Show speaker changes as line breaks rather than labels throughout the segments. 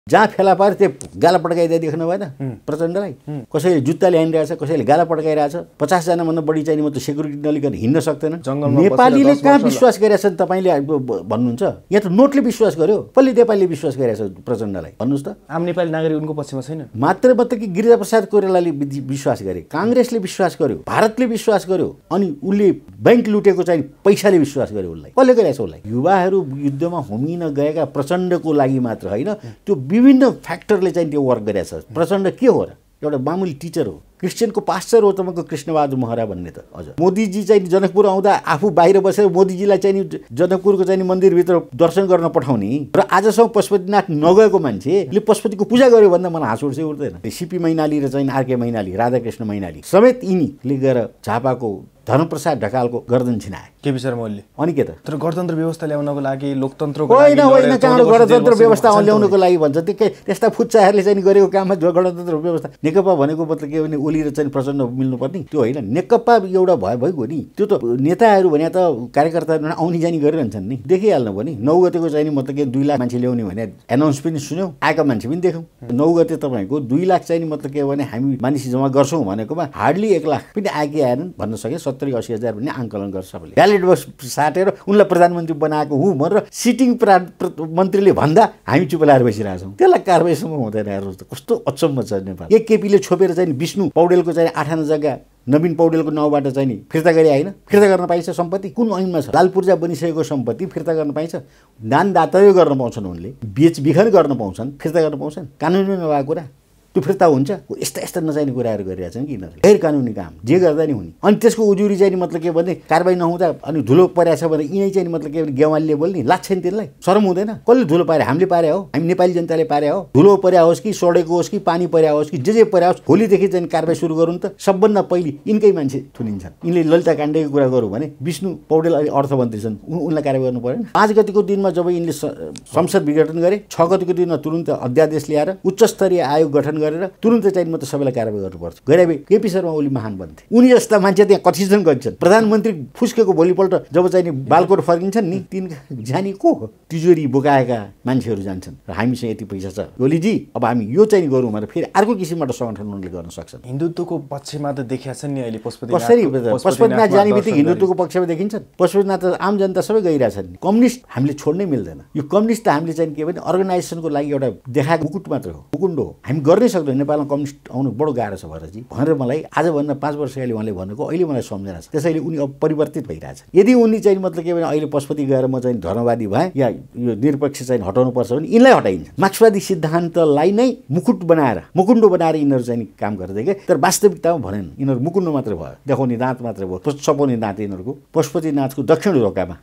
जहाँ फेला पारे त्यो गाला पड्काइदिए देख्नु भएन प्रचण्डलाई कसैले जुत्ता ल्याइरहेछ कसैले गाला पड्काइरहेछ 50 जना भन्दा बढी चाहिँ म त सेक्युरिटी नलिकन हिँड्न सक्दैन नेपालीले कहाँ विश्वास गरिरहेछ तपाईले भन्नुहुन्छ यहाँ त नोटले विश्वास गर्यो कसले नेपालीले विश्वास गरिरहेछ प्रचण्डलाई भन्नुस् त
आम नेपाली नागरिक उनको पक्षमा छैन
मात्र कि गिरिजाप्रसाद कोइरालाले विश्वास गरे कांग्रेसले विश्वास गर्यो भारतले विश्वास गर्यो अनि उले बैंक लुटेको चाहिँ पैसाले विश्वास गर्यो उसलाई कसले गरिरहेछ उसलाई युवाहरू युद्धमा होमिन गएका प्रचण्डको लागि मात्र हैन त्यो विभिन्न फ्याक्टरले चाहिँ त्यो वर्क गरिरहेछ प्रचण्ड के हो र एउटा मामुली टिचर हो क्रिस्चियनको पास्टर हो तपाईको कृष्णबहादुर महरा भन्ने त हजुर मोदीजी चाहिँ जनकपुर आउँदा आफू बाहिर बसेर मोदीजीलाई चाहिँ जनकपुरको चाहिँ मन्दिरभित्र दर्शन गर्न पठाउने र आजसम्म पशुपतिनाथ नगएको मान्छेले पशुपतिको पूजा गर्यो भन्दा मलाई हाँस उठ्छ उठ्दैन सिपी मैनाली र चाहिँ आरके मैनाली राधाकृष्ण मैनाली समेत यिनीले गएर झापाको धर्मप्रसाद ढकालको गर्दन छिनाए
केपी शर्मा ओलीले
अनि के त
तर गणतन्त्र व्यवस्था ल्याउनको लागि लोकतन्त्रको
लागि होइन कहाँ गणतन्त्र व्यवस्था ल्याउनको लागि भन्छ त्यस्ता फुच्चाहरूले चाहिँ गरेको काममा गणतन्त्र व्यवस्था नेकपा भनेको मतलब के भने ओली र चाहिँ प्रचण्ड मिल्नुपर्ने त्यो होइन नेकपा एउटा भइगयो नि त्यो त नेताहरू भने त कार्यकर्ताहरू आउने जाने गरिरहन्छन् नि देखिहाल्नु पनि 9 गतेको चाहिँ मतलब के 2 लाख मान्छे ल्याउने भने एनाउन्स पनि सुन्यौँ आएका मान्छे पनि देख्यौँ 9 गते तपाईँको 2 लाख चाहिँ मतलब के भने हामी मानिस जम्मा गर्छौँ भनेकोमा हार्डली 1 लाख पनि आएकै आएनन् भन्न सके 70-80 हजार भन्ने आङ्कलन गर्छ सबैले ब्यालेट बक्स साटेर उनलाई प्रधानमन्त्री बनाएको हुँ भनेर सिटिङ मन्त्रीले भन्दा हामी चुप लाएर बसिरहेछौँ त्यसलाई कारबाहीसम्म हुँदैन हेर्नुहोस् त कस्तो अचम्म छ नेपाल एक केपीले छोपेर चाहिँ विष्णु पौडेलको चाहिँ 8 आना जग्गा नवीन पौडेलको नाउँबाट चाहिँ नि फिर्ता गरे हैन फिर्ता गर्न पाइन्छ सम्पत्ति कुन ऐनमा छ लाल पूर्जा बनिसकेको सम्पत्ति फिर्ता गर्न पाइन्छ दानदातै गर्न पाउँछन् उनले बेचबिखन गर्न पाउँछन् फिर्ता गर्न पाउँछन् कानुनमै नभएको कुरा त्यो फिर्ता हुन्छ यस्ता नचाहिने कुराहरू गरिरहेछन् कि यिनीहरूले गैर कानुनी काम जे गर्दा नि हुने अनि त्यसको उजुरी चाहिँ मतलब के भने कारबाही नहुँदा अनि धुलो परेछ भने यिनै चाहिँ मतलब के भने गेवालीले बोल्ने लाग्छ नि त्यसलाई शरम हुँदैन कसले धुलो पारे हामीले पारे हो हामी नेपाली जनताले पारे हो धुलो पर्या होस् कि सडेको होस् कि पानी पर्या होस् कि जे पर्या होस् भोलिदेखि चाहिँ कारबाही सुरु गरौँ त सबभन्दा पहिले यिनकै मान्छे थुनिन्छन् यिनले ललिता काण्डेको कुरा गरौँ भने विष्णु पौडेल अहिले अर्थमन्त्री छन् उनलाई कारबाही गर्नु परेन 5 गतिको दिनमा जब यिनले संसद विघटन गरे 6 गतिको दिनमा तुरुन्त अध्यादेश ल्याएर उच्च स्तरीय आयोग गठन गरेर तुरुन्तै चाहिँ म त सबैलाई कारबाही गर्नुपर्छ गरे केपी शर्मा ओली महान बन्थे उनी जस्ता मान्छे त्यहाँ कति जन गन्छन् प्रधानमन्त्री फुस्केको भोलिपल्ट जब चाहिँ नि बालकोट फर्किन्छन् नि तिन जानी को हो तिजोरी बोकाएका मान्छेहरू जान्छन् र हामीसँग यति पैसा छ ओलीजी अब हामी यो चाहिँ गरौँ भनेर फेरि अर्को किसिमबाट संगठन उनले गर्न सक्छन्
हिन्दुत्वको पक्षमा त देखिया छन् नि अहिले
कसरी पशुपतिनाथ जाने बित्तिकै हिन्दुत्वको पक्षमा देखिन्छन् पशुपतिनाथ त आम जनता सबै गइरहेछन् नि कम्युनिस्ट हामीले छोड्नै मिल्दैन यो कम्युनिस्ट त हामीले चाहिँ के भने अर्गनाइजेसनको लागि एउटा देखाएको मुकुट मात्र हो मुकुण्ड हो हामी गर्नै सक्दैनौँ नेपालमा कम्युनिस्ट आउनु बडो गाह्रो छ भरतजी भनेर मलाई आजभन्दा 5 वर्ष अगाडि उहाँले भनेको अहिले मलाई सम्झना छ त्यसैले उनी अब परिवर्तित भइरहेछ यदि उनी चाहिँ मतलब के भने अहिले पशुपति गएर म चाहिँ धर्मवादी भए या यो निरपेक्ष चाहिँ हटाउनु पर्छ भने यिनलाई हटाइन्छ मार्क्सवादी सिद्धान्तलाई नै मुकुट बनाएर मुकुण्डो बनाएर यिनीहरू चाहिँ काम गर्दै के तर वास्तविकतामा भनेन यिनीहरू मुकुण्ड मात्र भयो देखाउने दाँत मात्र भयो सपाउने दाँत यिनीहरूको पशुपतिनाथको दक्षिण ढोकामा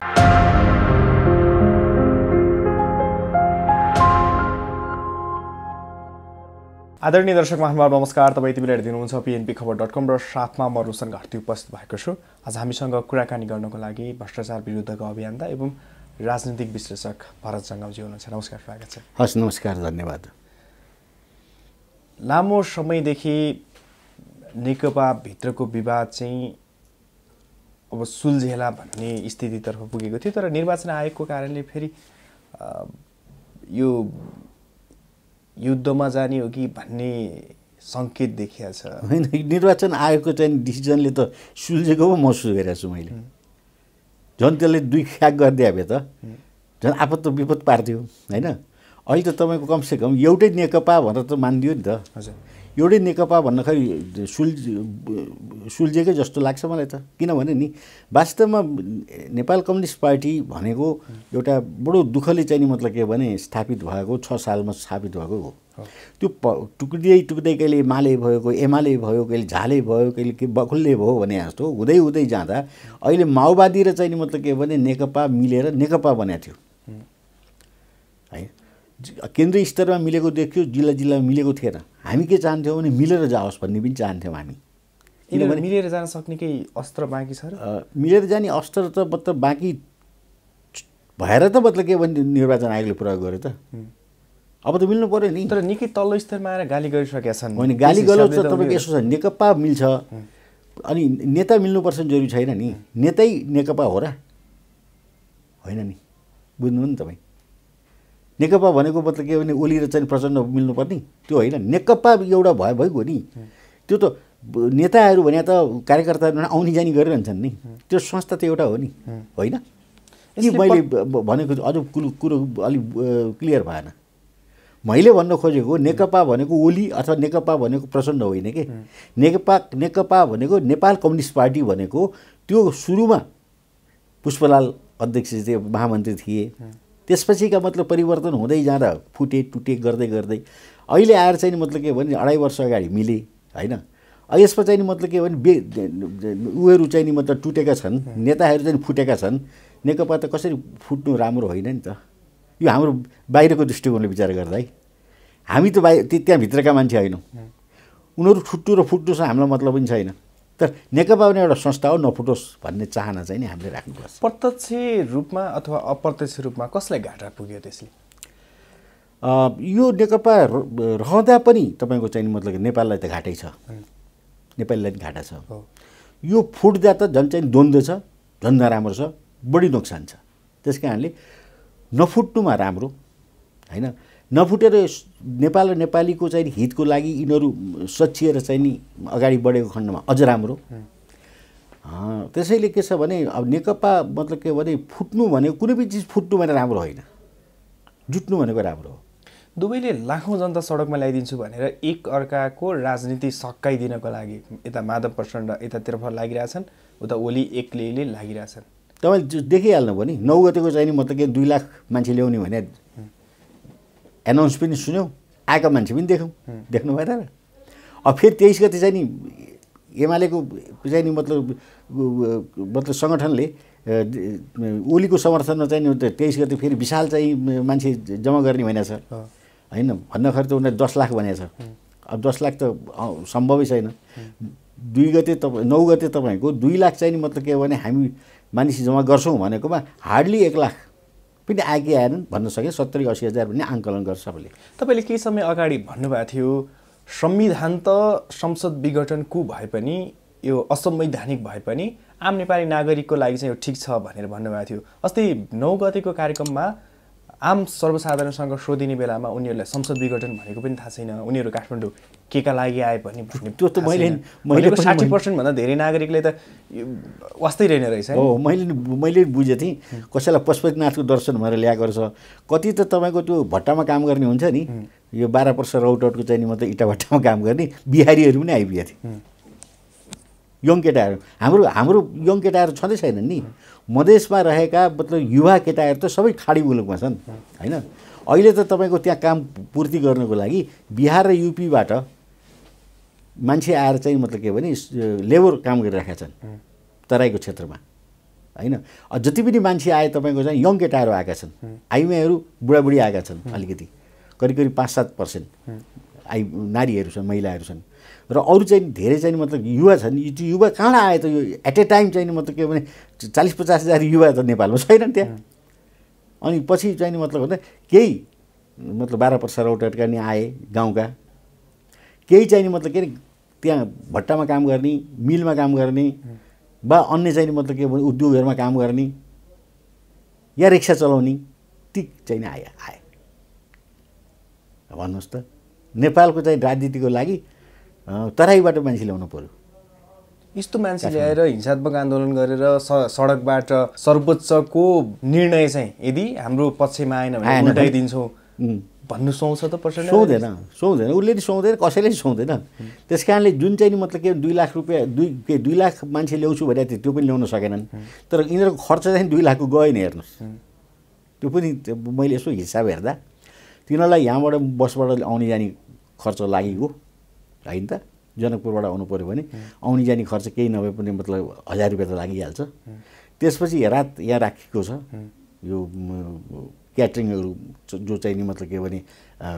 आदरणीय दर्शक महानुभाव नमस्कार तपाईँ यति बेला हेर्दिनुहुन्छ pnpखबर.com र साथमा म रोशन घार्ती उपस्थित भएको छु आज हामीसँग कुराकानी गर्नको लागि भ्रष्टाचार विरुद्धको अभियान्ता एवं राजनीतिक विश्लेषक भरत जङ्गमजी हुनुहुन्छ नमस्कार स्वागत छ
हस् नमस्कार धन्यवाद
लामो समयदेखि नेकपा भित्रको विवाद चाहिँ अब सुल्झेला भन्ने स्थितितर्फ पुगेको थियो तर निर्वाचन आयोगको कारणले फेरि यो युद्धमा जाने हो कि भन्ने संकेत देखिया छ
हैन निर्वाचन आयोगको चाहिँ डिसिजनले त सुल्झेको पो महसुस गरिरहेको छु मैले झन् त्यसले 2 ख्याक गरिदिए भए त झन् आपत विपद पार्थ्यो हैन अहिले त तपाईँको कमसेकम एउटै नेकपा भनेर त मानिदियो नि त
हजुर
एउटै नेकपा भन्नखेरि सुल्झेकै जस्तो लाग्छ मलाई त किनभने नि वास्तवमा नेपाल कम्युनिस्ट पार्टी भनेको एउटा बडो दुःखले चाहिँ नि मतलब के भने स्थापित भएको 6 सालमा स्थापित भएको हो त्यो टुक्दै कहिले एमाले भयो कहिले एमाले भयो कहिले झाले भयो कहिले के बखुल्ले भयो भने जस्तो हुँदै हुँदै जाँदा अहिले माओवादी र चाहिँ नि मतलब के भने नेकपा मिलेर नेकपा बनाएको थियो है केन्द्रीय स्तरमा मिलेको देखियो जिल्लामा मिलेको थिएन हामी के चाहन्थ्यौँ भने मिलेर जाओस् भन्ने पनि चाहन्थ्यौँ हामी
किनभने मिलेर जान सक्ने केही अस्त्र बाँकी छ र
मिलेर जाने अस्त्र त मतलब बाँकी भएर त मतलब के भने निर्वाचन आयोगले प्रयोग गर्यो त अब त मिल्नु पर्यो नि
तर निकै तल्लो स्तरमा आएर गाली गरिसकेका छन्
होइन गाली गलौज त तपाईँको यसो छ नेकपा मिल्छ अनि नेता मिल्नुपर्छ जरुरी छैन नि नेतै नेकपा हो र होइन नि बुझ्नु नि तपाईँ नेकपा भनेको मतलब के भने ओली र चाहिँ प्रचण्ड मिल्नुपर्ने त्यो होइन। नेकपा एउटा भइगयो नि। त्यो त नेताहरू भने त कार्यकर्ताहरू आउने जाने गरिरहन्छन् नि, त्यो संस्था त एउटा हो नि, होइन कि मैले भनेको अझ कुरो अलिक क्लियर भएन। मैले भन्न खोजेको नेकपा भनेको ओली अथवा नेकपा भनेको प्रचण्ड होइन कि। नेकपा भनेको नेपाल कम्युनिस्ट पार्टी भनेको त्यो सुरुमा पुष्पलाल अध्यक्ष थिए, महामन्त्री थिए, त्यसपछिका मतलब परिवर्तन हुँदै जाँदा फुटे टुटे गर्दै गर्दै अहिले आएर चाहिँ मतलब के भने 2.5 वर्ष अगाडि मिले, होइन। यसमा चाहिँ मतलब के भने उयोहरू चाहिँ मतलब टुटेका छन्, नेताहरू चाहिँ फुटेका छन्। नेकपा त कसरी फुट्नु राम्रो होइन नि त। यो हाम्रो बाहिरको दृष्टिकोणले विचार गर्दा है, हामी त त्यहाँभित्रका मान्छे होइनौँ। उनीहरू फुट्नु र फुट्नुसँग हामीलाई मतलब पनि छैन। तर नेकपा पनि एउटा संस्था हो, नफुटोस् भन्ने चाहना चाहिँ नि हामीले राख्नुपर्छ।
प्रत्यक्ष रूपमा अथवा अप्रत्यक्ष रूपमा कसलाई घाटा पुग्यो त्यसले?
यो नेकपा रहँदा पनि तपाईँको चाहिँ मतलब नेपाललाई त घाटै छ, नेपालीलाई पनि घाटा छ। यो फुट्दा त झन् चाहिँ द्वन्द्व छ, झन् नराम्रो छ, बढी नोक्सान छ। त्यस कारणले नफुट्नुमा राम्रो, होइन। नफुटेर नेपाल र नेपालीको चाहिँ हितको लागि यिनीहरू सच्चिएर चाहिँ नि अगाडि बढेको खण्डमा अझ राम्रो। त्यसैले के छ भने अब नेकपा मतलब के भने फुट्नु भनेको कुनै पनि चिज फुट्नु भने राम्रो होइन, जुट्नु भनेको राम्रो हो।
दुवैले लाखौँ जनता सडकमा ल्याइदिन्छु भनेर एक अर्काको राजनीति सकाइदिनको लागि यता माधव प्रचण्ड यतातर्फ लागिरहेछन्, उता ओली एक्लैले लागिरहेछन्।
तपाईँले देखिहाल्नु भयो नि, 9 गतेको चाहिँ मतलब के 2 लाख मान्छे ल्याउने भने एनाउन्स पनि सुन्यौँ, आएका मान्छे पनि देख्नु भएन र। अब फेरि 23 गते चाहिँ नि एमालेको चाहिँ नि मतलब सङ्गठनले ओलीको समर्थनमा चाहिँ 23 गते फेरि विशाल चाहिँ मान्छे जम्मा गर्ने भनेको छ, होइन। भन्नखरि त उनीहरूले 10 लाख भनेको छ। अब 10 लाख त सम्भवै छैन। 9 गते तपाईँको 2 लाख चाहिँ नि मतलब के भने हामी मानिस जम्मा गर्छौँ भनेकोमा हार्डली 1 लाख पनि आएकै आएनन् भन्न सके। 70-80 हजार भन्ने आङ्कलन गर्छ सबैले।
तपाईँले केही समय अगाडि भन्नुभएको थियो संविधान त संसद विघटनको भए पनि यो असंवैधानिक भए पनि आम नेपाली नागरिकको लागि चाहिँ यो ठिक छ भनेर भन्नुभएको थियो। अस्ति 9 गतेको कार्यक्रममा आम सर्वसाधारणसँग सोधिने बेलामा उनीहरूलाई संसद विघटन भनेको पनि थाहा छैन, उनीहरू काठमाडौँ केका लागि आए पनि भन्ने
त्यो त मैले
60% भन्दा धेरै नागरिकले त वास्तै रहेन रहेछ।
हो, मैले बुझेँ थिएँ कसैलाई पशुपतिनाथको दर्शन भएर ल्याएको रहेछ। कति त तपाईँको त्यो भट्टामा काम गर्ने हुन्छ नि, यो 12 वर्ष राउटआउटको चाहिँ मतलब इटा भट्टामा काम गर्ने बिहारीहरू पनि आइपुगेको थिए। यङ केटाहरू हाम्रो यङ केटाहरू छँदै छैनन् नि। मधेसमा रहेका मतलब युवा केटाहरू त सबै खाडी मुलुकमा छन्, होइन। अहिले त तपाईँको त्यहाँ काम पूर्ति गर्नको लागि बिहार र युपीबाट मान्छे आएर चाहिँ मतलब के भने लेबर काम गरिरहेका छन् तराईको क्षेत्रमा, होइन। जति पनि मान्छे आए तपाईँको चाहिँ यङ केटाहरू आएका छन्, आइमाईहरू बुढाबुढी आएका छन्, अलिकति करिब 5-7% नारीहरू छन्, महिलाहरू छन्। र अरू चाहिँ धेरै चाहिँ मतलब युवा छन्। यो युवा कहाँ आयो त? यो एट ए टाइम चाहिँ मतलब के भने 40-50 हजार युवा त नेपालमा छैनन् त्यहाँ। अनि पछि चाहिँ मतलब भन्दा केही मतलब 12 वर्ष राउटरका नि आए गाउँका, केही चाहिँ मतलब के त्यहाँ भट्टामा काम गर्ने, मिलमा काम गर्ने वा अन्य चाहिँ मतलब के भने उद्योगहरूमा काम गर्ने या रिक्सा चलाउने, ती चाहिँ आए। भन्नुहोस् त, नेपालको चाहिँ राजनीतिको लागि तराईबाट मान्छे ल्याउनु पर्यो।
यस्तो मान्छे ल्याएर हिंसात्मक आन्दोलन गरेर सडकबाट सर्वोच्चको निर्णय चाहिँ यदि हाम्रो पक्षमा आएन भने उल्टाइदिन्छौँ भन्नु सुहाउँछ त? प्रचण्ड
सुहाउँदैन, उसले नि सुहाउँदैन, कसैले सुहाउँदैन। त्यस कारणले जुन चाहिँ मतलब के 2 लाख रुपियाँ 2 लाख मान्छे ल्याउँछु भनेको थियो त्यो पनि ल्याउन सकेनन्। तर यिनीहरूको खर्च चाहिँ 2 लाखको गयो नि, हेर्नुहोस्। त्यो पनि मैले यसो हिसाब हेर्दा तिनीहरूलाई यहाँबाट बसबाट आउने जाने खर्च लागेको होइन त। जनकपुरबाट आउनु पऱ्यो भने आउने जाने खर्च केही नभए पनि मतलब 1000 रुपियाँ त लागिहाल्छ। त्यसपछि रात यहाँ राखेको छ यो क्याटरिङहरू जो चाहिँ नि मतलब के भने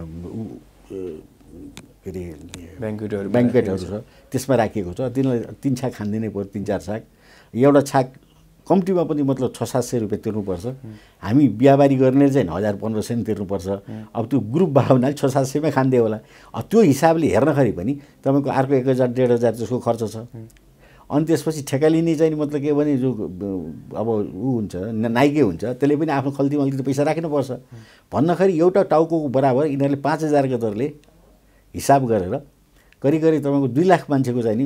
के अरे ब्याङ्केटहरू छ, त्यसमा राखिएको छ। तिनीहरूलाई 3 छाक खाँदिनै पर्यो, 3-4 छाक। एउटा छाक कम्तीमा पनि मतलब 600-700 रुपियाँ तिर्नुपर्छ। हामी बिहाबारी गर्ने चाहिँ 1000-1500 नि तिर्नुपर्छ। अब त्यो ग्रुप भयो भने 600-700मै खाँदै होला। अब त्यो हिसाबले हेर्नखेरि पनि तपाईँको अर्को 1000-1500 जसको खर्च छ। अनि त्यसपछि ठेका लिने चाहिँ मतलब के भने जो अब ऊ हुन्छ नाइके हुन्छ त्यसले पनि आफ्नो खल्तीमा अलिकति पैसा राख्नुपर्छ भन्नखेरि एउटा टाउको बराबर यिनीहरूले 5,000 को दरले हिसाब गरेर करिब तपाईँको 2 लाख मान्छेको चाहिँ नि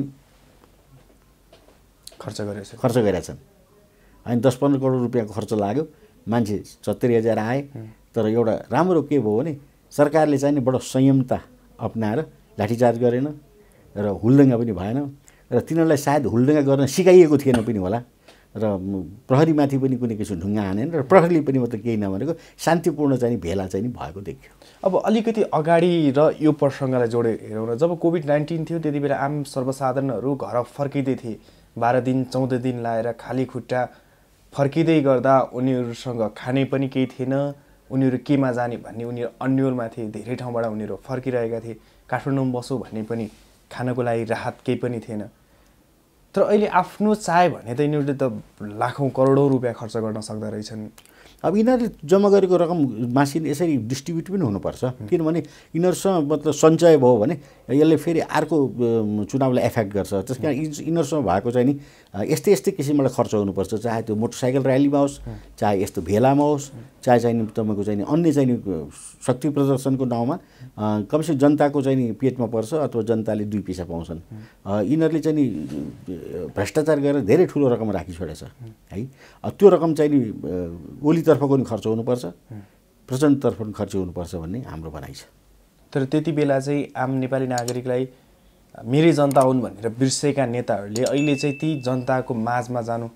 खर्च गरेका छन् अनि 10-15 करोड रुपियाँको खर्च लाग्यो मान्छे 70,000 आए तर एउटा राम्रो के भयो भने सरकारले चाहिँ नि बडो संयमता अपनाएर लाठीचार्ज गरेन र हुलदङ्गा पनि भएन र तिनीहरूलाई सायद हुलदङ्गा गर्न सिकाइएको थिएन पनि होला र प्रहरीमाथि पनि कुनै किसिम ढुङ्गा हानेन र प्रहरीले पनि मतलब केही नभनेको शान्तिपूर्ण चाहिँ भेला चाहिँ भएको देखियो।
अब अलिकति अगाडि र यो प्रसङ्गलाई जोडेर हेरौँ न, जब कोभिड-19 थियो त्यति बेला आम सर्वसाधारणहरू घर फर्किँदै थिए, 12 दिन 14 दिन लाएर खाली खुट्टा फर्किँदै गर्दा उनीहरूसँग खाने पनि केही थिएन, उनीहरू केमा जाने भन्ने उनीहरू अन्योलमा थिए, धेरै ठाउँबाट उनीहरू फर्किरहेका थिए, काठमाडौँमा बसौँ भन्ने पनि खानको लागि राहत केही पनि थिएन। तर अहिले आफ्नो चाहे भने त यिनीहरूले त लाखौँ करोडौँ रुपियाँ खर्च गर्न सक्दो रहेछन्।
अब यिनीहरूले जम्मा गरेको रकम मासिन यसरी डिस्ट्रिब्युट पनि हुनुपर्छ किनभने यिनीहरूसँग मतलब सञ्चय भयो भने यसले फेरि अर्को चुनावलाई एफेक्ट गर्छ। त्यस कारण यिनीहरूसँग भएको चाहिँ नि यस्तै यस्तै किसिमबाट खर्च हुनुपर्छ, चाहे त्यो मोटरसाइकल र्यालीमा होस्, चाहे यस्तो भेलामा होस्, चाहे चाहिँ नि तपाईँको चाहिँ नि अन्य चाहिँ नि शक्ति प्रदर्शनको नाउँमा कमसेकम जनताको चाहिँ नि पेटमा पर्छ अथवा जनताले 2 पैसा पाउँछन्। यिनीहरूले चाहिँ नि भ्रष्टाचार गरेर धेरै ठुलो रकम राखिछोडेछ है। त्यो रकम चाहिँ नि ओलीतर्फको पनि खर्च हुनुपर्छ, प्रचण्डतर्फ पनि खर्च हुनुपर्छ भन्ने हाम्रो भनाइ छ।
तर त्यति बेला चाहिँ आम नेपाली नागरिकलाई मेरै जनता हुन् भनेर बिर्सेका नेताहरूले अहिले चाहिँ ती जनताको माझमा जानु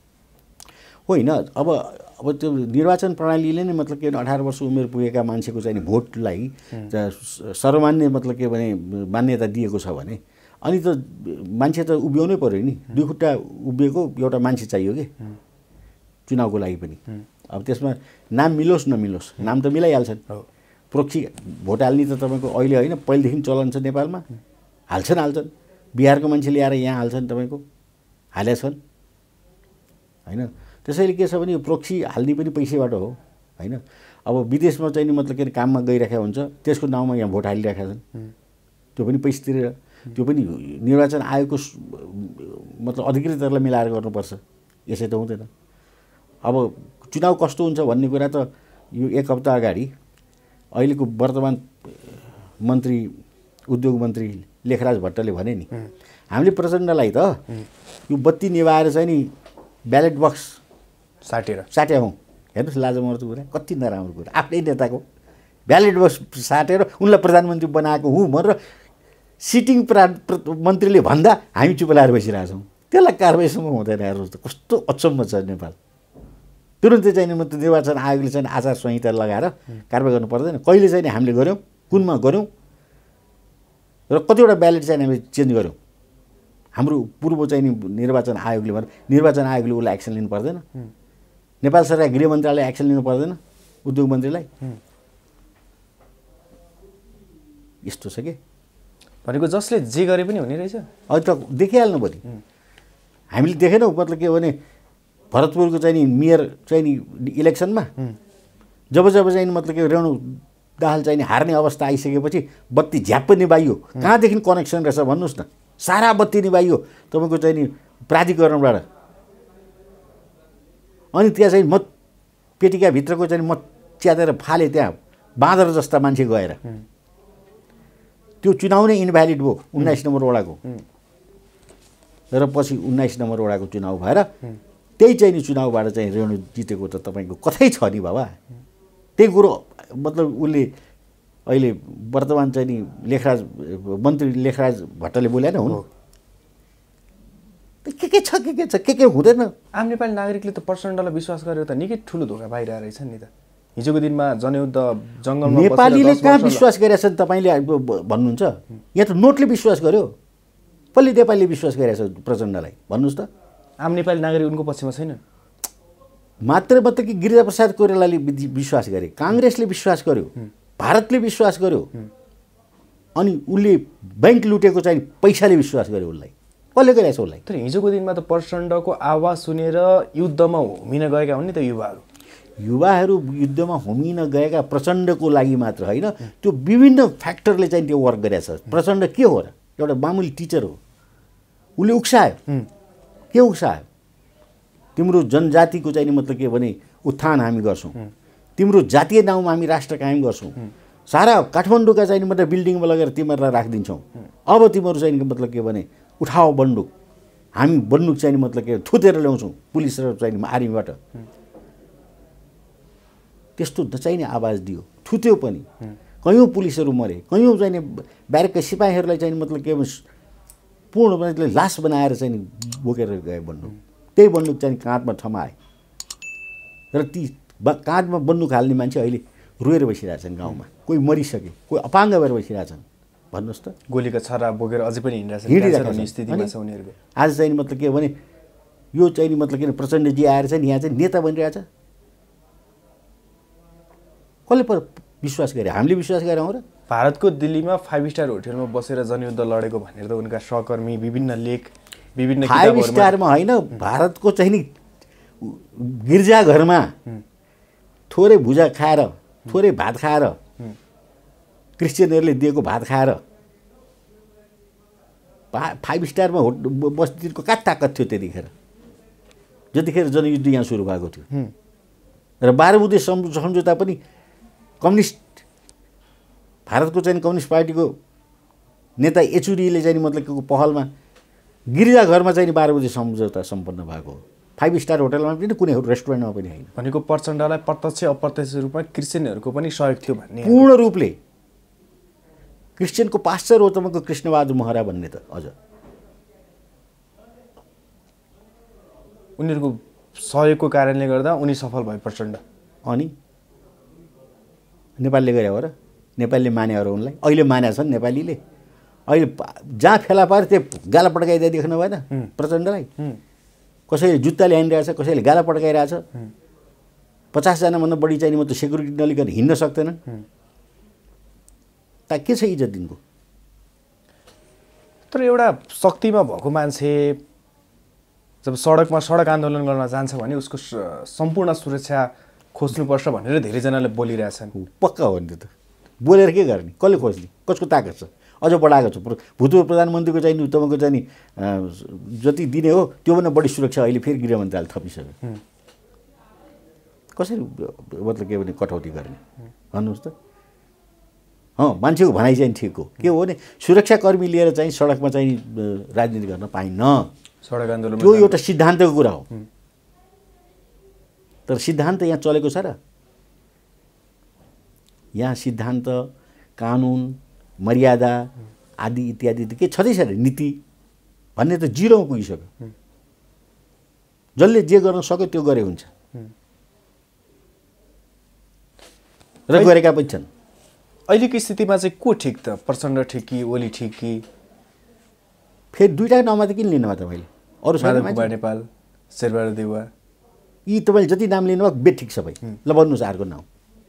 होइन। अब त्यो निर्वाचन प्रणालीले नै मतलब के 18 वर्ष उमेर पुगेका मान्छेको चाहिँ भोटलाई सर्वमान्य मतलब के भने मान्यता दिएको छ भने अनि त मान्छे त उभ्याउनै पर्यो नि। 2 खुट्टा उभिएको एउटा मान्छे चाहियो कि चुनावको लागि पनि। अब त्यसमा नाम मिलोस् नमिलोस्, नाम त मिलाइहाल्छन्। प्रोक्सी भोट हाल्ने त तपाईँको अहिले होइन पहिलेदेखि चलन छ नेपालमा, हाल्छन्। बिहारको मान्छे ल्याएर यहाँ हाल्छन्, तपाईँको हालेका छन् होइन। त्यसैले के छ भने यो प्रोक्सी हाल्ने पनि पैसाबाट हो होइन। अब विदेशमा चाहिँ नि मतलब के काममा गइरहेका हुन्छ, त्यसको नाउँमा यहाँ भोट हालिरहेका छन्, त्यो पनि पैसा तिरेर। त्यो पनि निर्वाचन आयोगको मतलब अधिकृतहरूलाई मिलाएर गर्नुपर्छ, यसै त हुँदैन। अब चुनाव कस्तो हुन्छ भन्ने कुरा त यो 1 हप्ता अगाडि अहिलेको वर्तमान मन्त्री उद्योग मन्त्री लेखराज भट्टले भने नि हामीले प्रचण्डलाई त यो बत्ती निभाएर चाहिँ नि ब्यालेट बक्स साट्या हौँ। हेर्नुहोस् लाजमर्दो कुरा, कति नराम्रो कुरा। आफ्नै नेताको ब्यालेट बक्स साटेर उनलाई प्रधानमन्त्री बनाएको हुँ भनेर सिटिङ मन्त्रीले भन्दा हामी चुप लाएर बसिरहेछौँ। त्यसलाई कारबाहीसम्म हुँदैन। हेर्नुहोस् त कस्तो अचम्म छ नेपाल। तुरुन्तै चाहिँ मतलब निर्वाचन आयोगले चाहिँ आचार संहिता लगाएर कारबाही गर्नु पर्दैन। कहिले चाहिँ हामीले गऱ्यौँ, कुनमा गऱ्यौँ र कतिवटा ब्यालेट चाहिँ हामीले चेन्ज गऱ्यौँ। हाम्रो पूर्व चाहिँ निर्वाचन आयोगले भने निर्वाचन आयोगले उसलाई एक्सन लिनु पर्दैन, नेपाल सरकार गृह मन्त्रालय एक्सन लिनु पर्दैन उद्योग मन्त्रीलाई। यस्तो छ कि
भनेको जसले जे गरे पनि हुने रहेछ।
अहिले त देखिहाल्नु भोलि हामीले देखेनौँ मतलब के भने भरतपुरको चाहिँ नि मेयर चाहिँ नि इलेक्सनमा जब चाहिँ मतलब के रेणु दाहाल चाहिँ नि हार्ने अवस्था आइसकेपछि बत्ती झ्याप्प निभाइयो। कहाँदेखि कनेक्सन रहेछ भन्नुहोस् न। सारा बत्ती निभाइयो तपाईँको चाहिँ नि प्राधिकरणबाट। अनि त्यहाँ चाहिँ मत पेटिकाभित्रको चाहिँ मत च्यातेर फाले, त्यहाँ बाँदर जस्ता मान्छे गएर त्यो चुनाव नै इनभ्यालिड भयो 19 नम्बर वडाको। र पछि 19 नम्बर वडाको चुनाव भएर त्यही चाहिँ नि चुनावबाट चाहिँ रेणु जितेको त तपाईँको कतै छ नि बाबा। त्यही कुरो मतलब उसले अहिले वर्तमान चाहिँ नि मन्त्री लेखराज भट्टले बोलेन हुन्। के छ के हुँदैन।
आम नेपाली नागरिकले त प्रचण्डलाई विश्वास गरेर त निकै ठुलो धोका पाइरहेको रहेछन् नि त। हिजोको दिनमा जनयुद्ध जङ्गलमा
नेपालीले कहाँ विश्वास गरेका छन् तपाईँले भन्नुहुन्छ? यहाँ त नोटले विश्वास गर्यो। कसले नेपालीले विश्वास गरेका छ प्रचण्डलाई भन्नुहोस् त?
आम नेपाली नागरिक उनको पक्षमा छैन।
मात्र कि गिरिजाप्रसाद कोइरालाले विश्वास गरे, काङ्ग्रेसले विश्वास गर्यो, भारतले विश्वास गर्यो, अनि उसले बैंक लुटेको चाहिँ पैसाले विश्वास गर्यो उसलाई। कसले गरेछ उसलाई?
तर हिजोको दिनमा त प्रचण्डको आवाज सुनेर युद्धमा होमिन गएका हुन् नि त
युवाहरू युद्धमा होमिन गएका प्रचण्डको लागि मात्र होइन, त्यो विभिन्न फ्याक्टरले चाहिँ त्यो वर्क गरेछ। प्रचण्ड के हो र? एउटा मामुली टिचर हो, उसले उक्सायो के उक्सायो तिम्रो जनजातिको चाहिँ नि मतलब के भने उत्थान हामी गर्छौँ तिम्रो जातीय नाउँमा हामी राष्ट्र कायम गर्छौँ सारा काठमाडौँका चाहिँ मतलब बिल्डिङमा लगेर तिमीहरूलाई राखिदिन्छौँ अब तिमीहरू चाहिँ मतलब के भने उठाओ बन्दुक हामी बन्दुक चाहिँ मतलब के थुतेर ल्याउँछौँ पुलिस र चाहिँ आर्मीबाट त्यस्तो चाहिने आवाज दियो थुत्यो पनि कयौँ पुलिसहरू मरे कयौँ चाहिँ ब्यारेकका सिपाहीहरूलाई चाहिँ मतलब के पूर्ण लास बनाएर चाहिँ बोकेर गए बन्दुक त्यही बन्दुक चाहिँ काँधमा थमाए र ती काँधमा बन्दुक हाल्ने मान्छे अहिले रोएर बसिरहेछन् गाउँमा कोही मरिसके कोही अपाङ्ग भएर बसिरहेछन् भन्नुहोस् त
गोलीका छरा बोकेर अझै पनि हिँडिरहेछन् स्थितिमा छ उनीहरूको
आज चाहिँ मतलब के भने यो चाहिँ मतलब के प्रचण्डजी आएर चाहिँ यहाँ चाहिँ नेता बनिरहेछ कसले विश्वास गरे हामीले विश्वास गरेनौँ र
भारतको दिल्लीमा 5 स्टार होटलमा बसेर जनयुद्ध लडेको भनेर त उनका सहकर्मी विभिन्न लेख विभिन्न
5 स्टारमा होइन भारतको चाहिँ नि गिर्जाघरमा थोरै भुजा खाएर थोरै भात खाएर क्रिस्चियनहरूले दिएको भात खाएर 5 स्टारमा बस्तीको कहाँ ताकत थियो त्यतिखेर जतिखेर जनयुद्ध यहाँ सुरु भएको थियो र 12 बुँदे सम्झौता पनि कम्युनिस्ट भारतको चाहिँ कम्युनिस्ट पार्टीको नेता येचुरीले चाहिँ मतलब पहलमा गिर्जाघरमा चाहिँ 12 बुँदे सम्झौता सम्पन्न भएको हो 5 स्टार होटलमा पनि कुनै रेस्टुरेन्टमा पनि होइन
भनेको प्रचण्डलाई प्रत्यक्ष अप्रत्यक्ष रूपमा क्रिस्चियनहरूको पनि सहयोग थियो भन्ने
पूर्ण रूपले क्रिस्चियनको पास्टर हो तपाईँको कृष्णबहादुर महरा भन्ने त अझ
उनीहरूको सहयोगको कारणले गर्दा उनी सफल भए प्रचण्ड
अनि नेपालले गरे हो र नेपालीले माने हो र उनलाई अहिले मानेका छन् नेपालीले अहिले जहाँ फेला पारे त्यो गाला पड्काइदिए देख्नु भएन प्रचण्डलाई कसैले जुत्ताले हानिरहेछ कसैले गाला पड्काइरहेछ 50 जनाभन्दा बढी चाहिँ म त सेक्युरिटी नलिकन हिँड्न सक्दैनन् ता के छ इज्जत दिनको
तर एउटा शक्तिमा भएको मान्छे जब सडक आन्दोलन गर्न जान्छ भने उसको सम्पूर्ण सुरक्षा खोज्नुपर्छ भनेर धेरैजनाले बोलिरहेछन्
पक्का हो नि त बोलेर के गर्ने कसले खोज्ने कसको ताकत छ अझ बढाएको छ भूतपूर्व प्रधानमन्त्रीको चाहिँ तपाईँको चाहिँ जति दिने हो त्योभन्दा बढी सुरक्षा अहिले फेरि गृह मन्त्रालय थपिसक्यो कसरी मतलब के भने कटौती गर्ने भन्नुहोस् त मान्छेको भनाइ चाहिँ ठिक हो के हो भने सुरक्षाकर्मी लिएर चाहिँ सडकमा चाहिँ राजनीति गर्न पाइन्न
सडक आन्दोलन
त्यो एउटा सिद्धान्तको कुरा हो तर सिद्धान्त यहाँ चलेको छ र यहाँ सिद्धान्त कानुन मर्यादा आदि इत्यादि के छँदै छैन नीति भन्ने त जिरोमा पुगिसक्यो जसले जे गर्न सक्यो त्यो गरे हुन्छ र गरेका पनि छन्
अहिलेको स्थितिमा चाहिँ को ठिक त प्रचण्ड ठिक कि ओली ठिक कि
फेरि दुईटा नाउँमा त किन लिनुभयो तपाईँले अरू
माधव नेपाल शेरबहादुर देउवा
यी तपाईँले जति नाम लिनुभयो बे ठिक सबै ल भन्नुहोस् अर्को नाउँ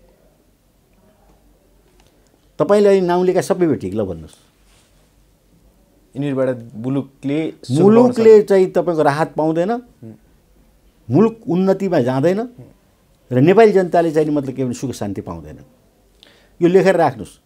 तपाईँले अहिले नाउँ लिएका सबै बे ठिक ल भन्नुहोस्
यिनीहरूबाट
मुलुकले चाहिँ तपाईँको राहत पाउँदैन मुलुक उन्नतिमा जाँदैन र नेपाली जनताले चाहिँ मतलब के भने सुख शान्ति पाउँदैन यो लेखेर राख्नुहोस्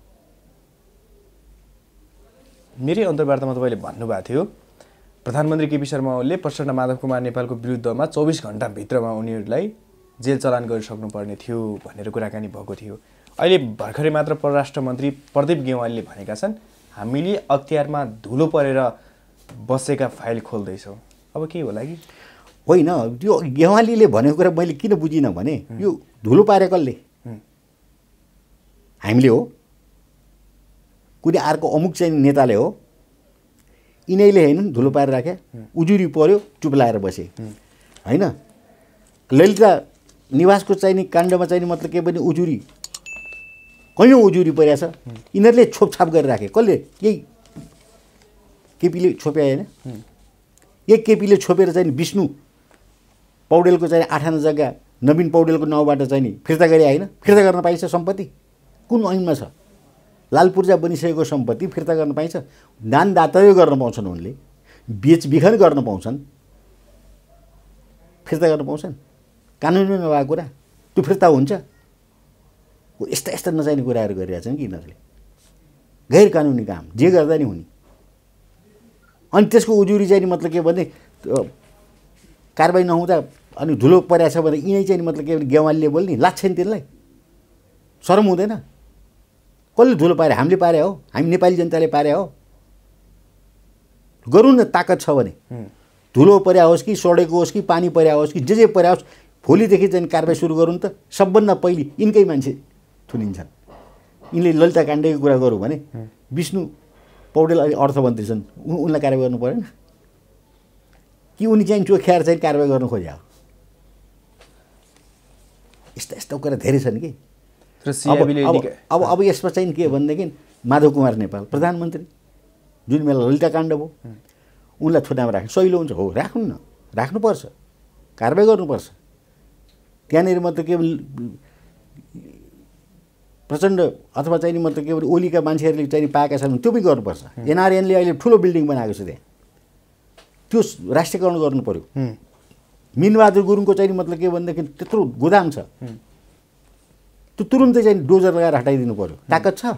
मेरै अन्तर्वार्तामा तपाईँले भन्नुभएको थियो प्रधानमन्त्री केपी शर्मा ओलीले प्रचण्ड माधव कुमार नेपालको विरुद्धमा 24 घण्टाभित्रमा उनीहरूलाई जेल चलान गरिसक्नुपर्ने थियो भनेर कुराकानी भएको थियो अहिले भर्खरै मात्र परराष्ट्र मन्त्री प्रदीप गेवालीले भनेका छन् हामीले अख्तियारमा धुलो परेर बसेका फाइल खोल्दैछौँ अब के होला कि
होइन त्यो गेवालीले भनेको कुरा मैले किन बुझिनँ भने यो धुलो पारे कसले हामीले हो कुनै अर्को अमुक चाहिँ नेताले हो यिनैले हैन धुलो पारेर राखे उजुरी पर्यो चुप लाएर बसे हैन ललिता निवासको चाहिँ नि काण्डमा चाहिँ मतलब के पनि उजुरी कयौं उजुरी परेछ यिनीहरूले छोपछाप गरेर राखे कसले यही केपीले छोपे हैन एक केपीले छोपेर चाहिँ विष्णु पौडेलको चाहिँ 8 आना जग्गा नवीन पौडेलको नाउँबाट चाहिँ नि फिर्ता गरे हैन फिर्ता गर्न पाइन्छ सम्पत्ति कुन ऐनमा छ लाल पूर्जा बनिसकेको सम्पत्ति फिर्ता गर्न पाइन्छ दानदातै गर्न पाउँछन् उनले बेचबिखन गर्न पाउँछन् फिर्ता गर्न पाउँछन् कानुनमै नभएको कुरा त्यो फिर्ता हुन्छ यस्ता यस्ता नचाहिने कुराहरू गरिरहेछन् कि यिनीहरूले गैर कानुनी काम जे गर्दा नि हुने अनि त्यसको उजुरी चाहिँ मतलब के भने कारबाही नहुँदा अनि धुलो परेको छ भने यिनै चाहिँ मतलब के भने गेवालीले बोल्ने लाग्छ नि त्यसलाई शरम हुँदैन कसले धुलो पारे हामीले पारे हो हामी नेपाली जनताले पारे हो गरौँ न ताकत छ भने धुलो पर्या होस् कि सडेको होस् कि पानी पर्या होस् कि जे पर्या होस् भोलिदेखि चाहिँ कारबाही सुरु गरौँ त सबभन्दा पहिले यिनकै मान्छे थुनिन्छन् यिनले ललिता काण्डेको कुरा गरौँ भने विष्णु पौडेल अहिले अर्थमन्त्री छन् उनलाई कारबाही गर्नु परेन कि उनी चाहिँ चोख्याएर चाहिँ कारबाही गर्नु खोज्या हो यस्ता यस्ता कुरा धेरै छन् कि अब यसमा चाहिँ के भनेदेखि माधव कुमार नेपाल प्रधानमन्त्री जुन बेला ललिता काण्ड भयो उनलाई थुनामा राख्नु सहिलो हुन्छ हो राख्नु न राख्नुपर्छ कारबाही गर्नुपर्छ त्यहाँनिर मतलब के प्रचण्ड अथवा चाहिँ मतलब के भने ओलीका मान्छेहरूले चाहिँ पाएका छन् त्यो पनि गर्नुपर्छ एनआरएनले अहिले ठुलो बिल्डिङ बनाएको छ त्यहाँ त्यो राष्ट्रियकरण गर्नु पर्यो मिनबहादुर गुरुङको चाहिँ मतलब के भनेदेखि त्यत्रो गोदाम छ त्यो तुरुन्तै चाहिँ डोजर लगाएर हटाइदिनु पर्यो ताकत छ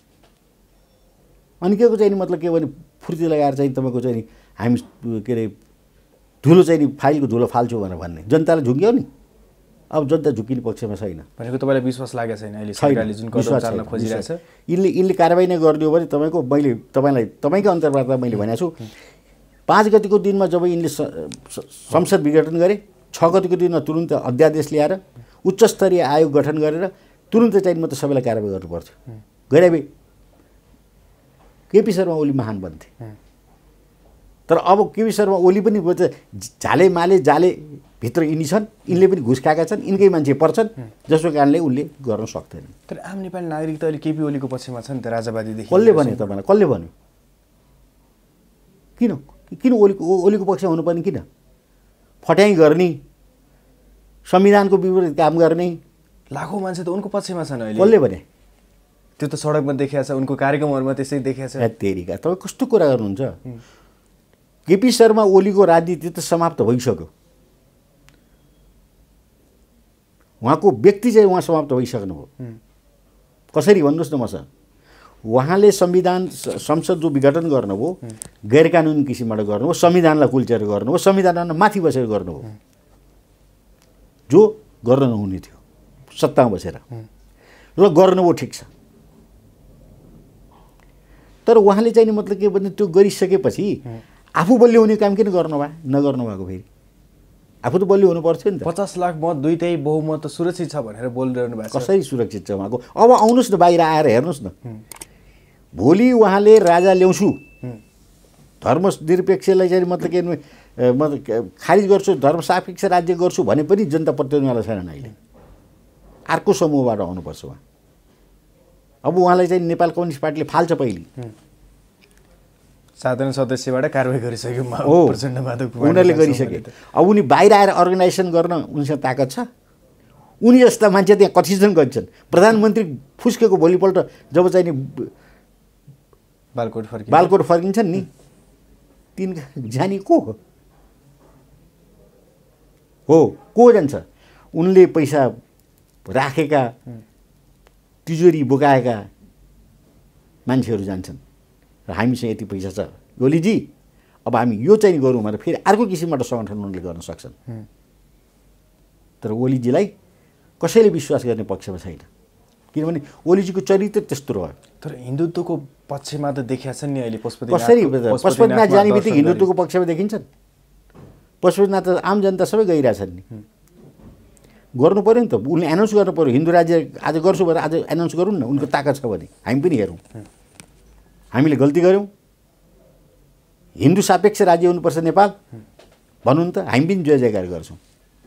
अनि के को चाहिँ मतलब के भने फुर्ती लगाएर चाहिँ तपाईँको चाहिँ हामी के अरे धुलो चाहिँ फाइलको धुलो फाल्छौँ भनेर भन्ने जनतालाई झुक्यो नि अब जनता झुकिने पक्षमा छैन
भनेको तपाईँलाई विश्वास लागेको छैन अहिले सरकारले जुन कदम चाल्न खोजिरहेछ
यिनले कारबाही नै गरिदियो भने तपाईँको मैले तपाईँकै अन्तर्वार्ता मैले भनेको छु 5 गतिको दिनमा जब यिनले संसद विघटन गरे 6 गतिको दिनमा तुरुन्त अध्यादेश ल्याएर उच्च स्तरीय आयोग गठन गरेर तुरुन्तै चाहिँ म त सबैलाई कारबाही गर्नुपर्थ्यो गरे केपी शर्मा ओली महान बन्थे तर अब केपी शर्मा ओली पनि झाले माले जाले भित्र यिनी छन् यिनले पनि घुस खाएका छन् यिनकै मान्छे पर्छन् जसको कारणले उनले गर्न सक्दैन
तर आम नेपाली नागरिक त अहिले केपी ओलीको पक्षमा छ नि त राजावादीदेखि
कसले भन्यो तपाईँलाई कसले भन्यो किन ओलीको पक्षमा हुनुपर्ने किन फट्याइ गर्ने संविधानको विपरीत काम गर्ने
लाखौँ मान्छे त उनको पक्षमा छन् अहिले
कसले भने
त्यो त सडकमा देखिया छ उनको कार्यक्रमहरुमा त्यसै देखिया छ
तेरीका तपाईँ कस्तो कुरा गर्नुहुन्छ केपी शर्मा ओलीको राजनीति त समाप्त भइसक्यो उहाँको व्यक्ति चाहिँ उहाँ समाप्त भइसक्नुभयो कसरी भन्नुहोस् न मसँग उहाँले संसद जो विघटन गर्नुभयो गैर कानुनी किसिमबाट गर्नुभयो संविधानलाई कुल्चेर गर्नुभयो संविधानमा माथि बसेर गर्नुभयो जो गर्न नहुने थियो सत्तामा बसेर ल गर्नुभयो ठिक छ तर उहाँले चाहिँ मतलब के भने त्यो गरिसकेपछि आफू बलियो हुने काम किन नगर्नु भएको फेरि आफू त बलियो हुनु पर्थ्यो नि त
50 लाख मत दुईटै बहुमत सुरक्षित छ भनेर बोलिरहनु भएको छ
कसरी सुरक्षित छ उहाँको अब आउनुस् न बाहिर आएर हेर्नुस् न भोलि उहाँले राजा ल्याउँछु धर्मनिरपेक्षलाई चाहिँ मतलब के मतलब खारिज गर्छु धर्मसापेक्ष राज्य गर्छु भने पनि जनता प्रतिनिधिवाला छैनन् अहिले अर्को समूहबाट आउनुपर्छ उहाँ अब उहाँलाई चाहिँ नेपाल कम्युनिस्ट पार्टीले फाल्छ पहिले
साधारण सदस्यबाट कारबाही गरिसक्यो प्रचण्ड माधव
उनीहरूले गरिसके अब उनी बाहिर आएर अर्गनाइजेसन गर्न उनीसँग ताकत छ उनी जस्ता मान्छे त्यहाँ कतिजना गन्छन् प्रधानमन्त्री फुस्केको भोलिपल्ट जब चाहिँ नि बालकोट फर्किन्छन् नि तिन जानी को जान्छ उनले पैसा राखेका तिजोरी बोकाएका मान्छेहरू जान्छन् र हामीसँग यति पैसा छ ओलीजी अब हामी यो चाहिँ गरौँ भनेर फेरि अर्को किसिमबाट सङ्गठन उनले गर्न सक्छन् तर ओलीजीलाई कसैले विश्वास गर्ने पक्षमा छैन किनभने ओलीजीको चरित्र त्यस्तो रह्यो
तर हिन्दुत्वको पक्षमा त देखिया छन् नि अहिले
पशुपतिनाथ जाने बित्तिकै हिन्दुत्वको पक्षमा देखिन्छन् पशुपतिनाथ त आम जनता सबै गइरहेछन् नि गर्नु पर्यो नि त उनले एनाउन्स गर्नु पर्यो हिन्दू राज्य आज गर्छु भनेर आज एनाउन्स गरौँ न उनको ताकत छ भने हामी पनि हेरौँ हामीले गल्ती गऱ्यौँ हिन्दू सापेक्ष राज्य हुनुपर्छ नेपाल भनौँ त हामी पनि जय जयकार गर्छौँ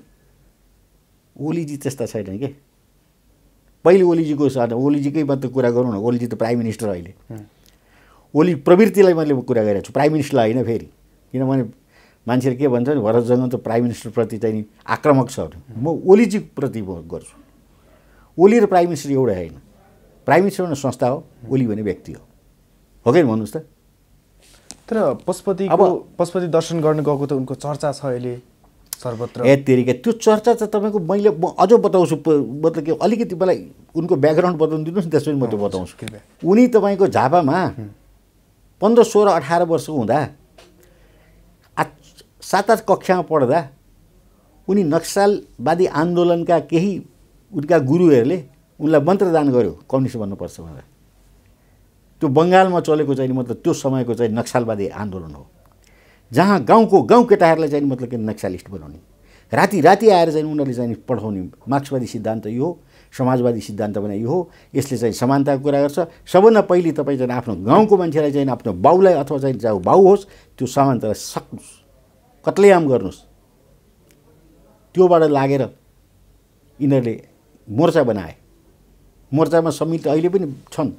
ओलीजी त्यस्ता छैन के पहिले ओलीजीकै मात्र कुरा गरौँ न ओलीजी त प्राइम मिनिस्टर अहिले ओली प्रवृत्तिलाई मैले कुरा गरेको छु प्राइम मिनिस्टरलाई होइन फेरि किनभने मान्छेले के भन्छ नि भरत जङ्गम त प्राइम मिनिस्टरप्रति चाहिँ आक्रामक छ म ओलीजी प्रति गर्छु ओली र प्राइम मिनिस्टर एउटै होइन प्राइम मिनिस्टर भने संस्था हो ओली भने व्यक्ति हो कि भन्नुहोस् त
तर पशुपति दर्शन गर्न गएको त उनको चर्चा छ अहिले सर्वत्र
तेरिका त्यो चर्चा चाहिँ तपाईँको मैले अझ बताउँछु मतलब के अलिकति मलाई उनको ब्याकग्राउन्ड बताउनु दिनुहोस् न त्यसपछि म त्यो बताउँछु उनी तपाईँको झापामा 15, 16, 18 वर्षको हुँदा 7-8 कक्षामा पढ्दा उनी नक्सलवादी आन्दोलनका केही उनका गुरुहरूले उनलाई मन्त्रदान गर्यो कम्युनिस्ट बन्नुपर्छ भनेर। त्यो बङ्गालमा चलेको चाहिँ मतलब त्यो समयको चाहिँ नक्सलवादी आन्दोलन हो, जहाँ गाउँ केटाहरूलाई चाहिँ मतलब के नक्सलिस्ट बनाउने, राति आएर चाहिँ उनीहरूले चाहिँ पढाउने मार्क्सवादी सिद्धान्त यो हो, समाजवादी सिद्धान्त भने यो हो, यसले चाहिँ समानताको कुरा गर्छ। सबभन्दा पहिले तपाईँ चाहिँ आफ्नो गाउँको मान्छेलाई चाहिँ आफ्नो बाउलाई अथवा चाहिँ जाऊ बाउ होस् त्यो समानतालाई सक्नुहोस्, कत्लेआम गर्नुहोस्। त्योबाट लागेर यिनीहरूले मोर्चा बनाए। मोर्चामा सम्मिलित अहिले पनि छन्